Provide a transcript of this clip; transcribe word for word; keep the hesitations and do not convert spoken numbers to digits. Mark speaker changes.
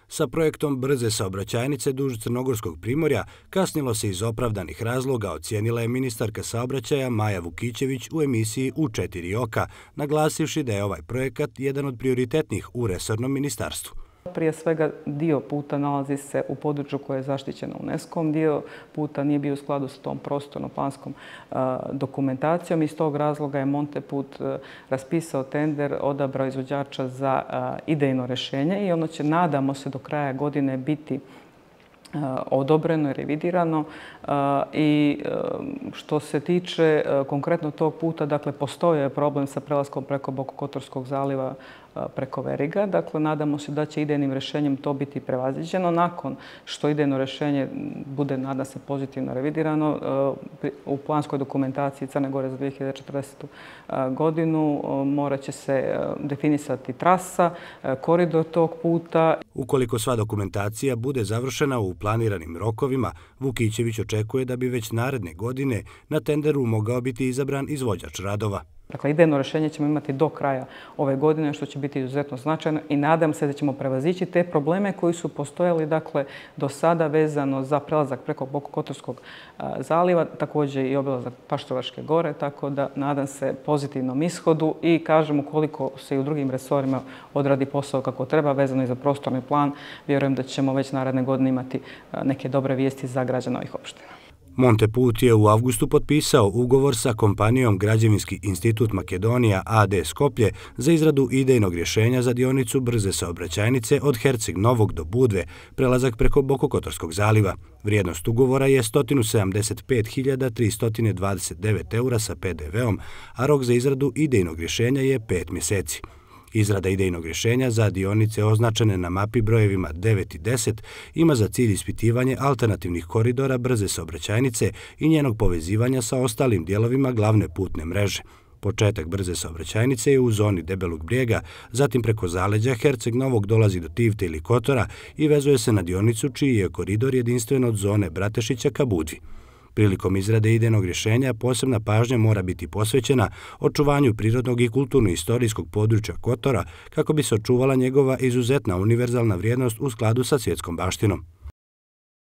Speaker 1: Sa projektom brze saobraćajnice duž Crnogorskog primorja kasnilo se iz opravdanih razloga, ocijenila je ministarka saobraćaja Maja Vukićević u emisiji U četiri oka, naglasivši da je ovaj projekat jedan od prioritetnih u resornom ministarstvu.
Speaker 2: Prije svega dio puta nalazi se u području koje je zaštićeno UNESCO-om, dio puta nije bio u skladu s tom prostorno-planskom dokumentacijom. Iz tog razloga je Monteput raspisao tender, odabrao izvođača za idejno rješenje i ono će, nadamo se, do kraja godine biti odobreno i revidirano. I što se tiče konkretno tog puta, dakle, postoji problem sa prelaskom preko Bokokotorskog zaliva preko Veriga. Dakle, nadamo se da će idejnim rješenjem to biti prevaziđeno. Nakon što idejno rješenje bude, nadam se, pozitivno revidirano, u planskoj dokumentaciji Crne Gore za dvije hiljade četrdesetu godinu morat će se definisati trasa, koridor tog puta.
Speaker 1: Ukoliko sva dokumentacija bude završena u planiranim rokovima, Vukićević očekuje da bi već naredne godine na tenderu mogao biti izabran izvođač radova.
Speaker 2: Dakle, idejno rješenje ćemo imati do kraja ove godine, što će biti izuzetno značajno i nadam se da ćemo prevazići te probleme koji su postojali, dakle, do sada vezano za prelazak preko Bokokotorskog zaliva, također i obilazak Paštrovačke gore, tako da nadam se pozitivnom ishodu i kažem, ukoliko se i u drugim resorima odradi posao kako treba, vezano i za prostorni plan, vjerujem da ćemo već naredne godine imati neke dobre vijesti za građane ovih opština.
Speaker 1: Monteput je u avgustu potpisao ugovor sa kompanijom Građevinski institut Makedonija A D Skoplje za izradu idejnog rješenja za dionicu brze saobraćajnice od Herceg Novog do Budve, prelazak preko Bokokotorskog zaliva. Vrijednost ugovora je sto sedamdeset pet hiljada tristo dvadeset devet eura sa P D V-om, a rok za izradu idejnog rješenja je pet mjeseci. Izrada idejnog rješenja za dionice označene na mapi brojevima devet i deset ima za cilj ispitivanje alternativnih koridora brze saobraćajnice i njenog povezivanja sa ostalim dijelovima glavne putne mreže. Početak brze saobraćajnice je u zoni Debelog brijega, zatim preko zaleđa Herceg Novog dolazi do Tivte ili Kotora i vezuje se na dionicu čiji je koridor jedinstven od zone Bratešića ka Budvi. Prilikom izrade idejnog rješenja posebna pažnja mora biti posvećena očuvanju prirodnog i kulturno-istorijskog područja Kotora kako bi se očuvala njegova izuzetna univerzalna vrijednost u skladu sa svjetskom baštinom.